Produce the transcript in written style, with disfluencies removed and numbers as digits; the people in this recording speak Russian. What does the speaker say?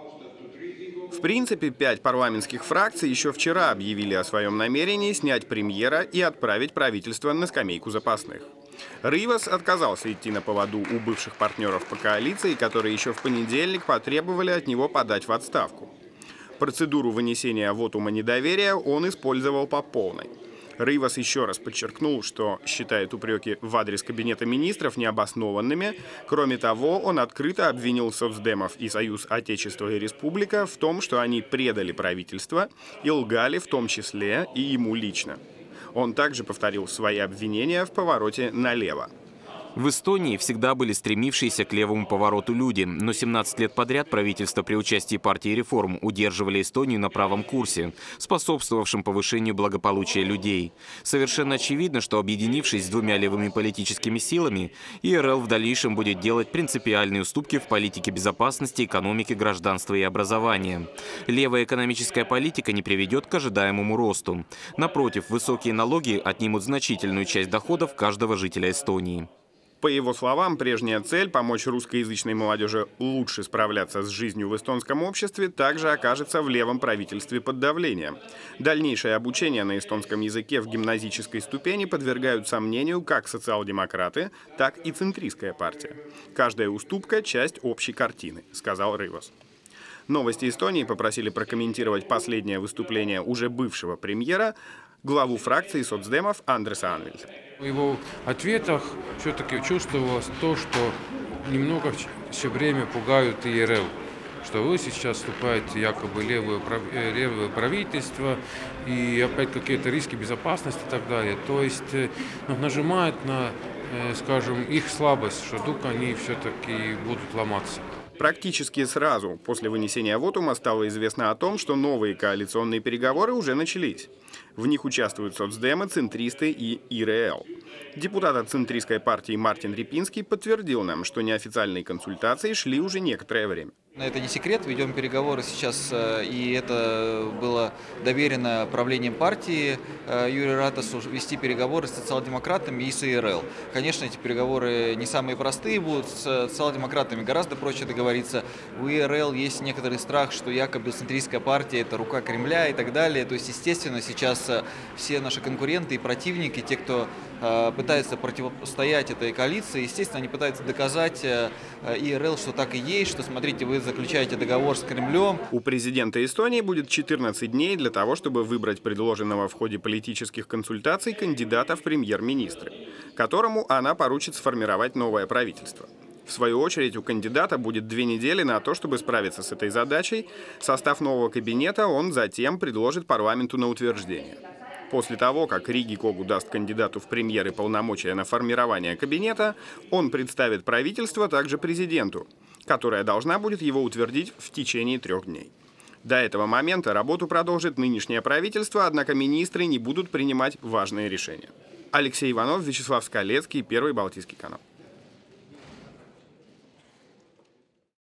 В принципе, 5 парламентских фракций еще вчера объявили о своем намерении снять премьера и отправить правительство на скамейку запасных. Ривас отказался идти на поводу у бывших партнеров по коалиции, которые еще в понедельник потребовали от него подать в отставку. Процедуру вынесения вотума недоверия он использовал по полной. Ривас еще раз подчеркнул, что считает упреки в адрес Кабинета министров необоснованными. Кроме того, он открыто обвинил соцдемов и Союз Отечества и Республика в том, что они предали правительство и лгали в том числе и ему лично. Он также повторил свои обвинения в повороте налево. В Эстонии всегда были стремившиеся к левому повороту люди, но 17 лет подряд правительство при участии партии реформ удерживали Эстонию на правом курсе, способствовавшем повышению благополучия людей. Совершенно очевидно, что, объединившись с двумя левыми политическими силами, ИРЛ в дальнейшем будет делать принципиальные уступки в политике безопасности, экономике, гражданства и образования. Левая экономическая политика не приведет к ожидаемому росту. Напротив, высокие налоги отнимут значительную часть доходов каждого жителя Эстонии. По его словам, прежняя цель – помочь русскоязычной молодежи лучше справляться с жизнью в эстонском обществе – также окажется в левом правительстве под давлением. Дальнейшее обучение на эстонском языке в гимназической ступени подвергают сомнению как социал-демократы, так и центристская партия. Каждая уступка – часть общей картины, сказал Ривас. Новости Эстонии попросили прокомментировать последнее выступление уже бывшего премьера, главу фракции соцдемов Андреса Анвельта. В его ответах все-таки чувствовалось то, что немного все время пугают ИРЛ, что вы сейчас вступаете якобы левое правительство и опять какие-то риски безопасности и так далее. То есть нажимают на, скажем, их слабость, что вдруг они все-таки будут ломаться. Практически сразу после вынесения вотума стало известно о том, что новые коалиционные переговоры уже начались. В них участвуют соцдемы, центристы и ИРЛ. Депутат от центристской партии Мартин Репинский подтвердил нам, что неофициальные консультации шли уже некоторое время. Это не секрет, ведем переговоры сейчас, и это было доверено правлением партии Юрию Ратасу вести переговоры с социал-демократами и с ИРЛ. Конечно, эти переговоры не самые простые будут, с социал-демократами гораздо проще договориться. У ИРЛ есть некоторый страх, что якобы центристская партия – это рука Кремля и так далее. То есть, естественно, сейчас все наши конкуренты и противники, те, кто пытается противостоять этой коалиции, естественно, они пытаются доказать ИРЛ, что так и есть, что, смотрите, вы заключаете договор с Кремлем. У президента Эстонии будет 14 дней для того, чтобы выбрать предложенного в ходе политических консультаций кандидата в премьер-министры, которому она поручит сформировать новое правительство. В свою очередь, у кандидата будет 2 недели на то, чтобы справиться с этой задачей. Состав нового кабинета он затем предложит парламенту на утверждение. После того, как Риги Когу даст кандидату в премьеры полномочия на формирование кабинета, он представит правительство также президенту, которая должна будет его утвердить в течение 3 дней. До этого момента работу продолжит нынешнее правительство, однако министры не будут принимать важные решения. Алексей Иванов, Вячеслав Скалецкий, Первый Балтийский канал.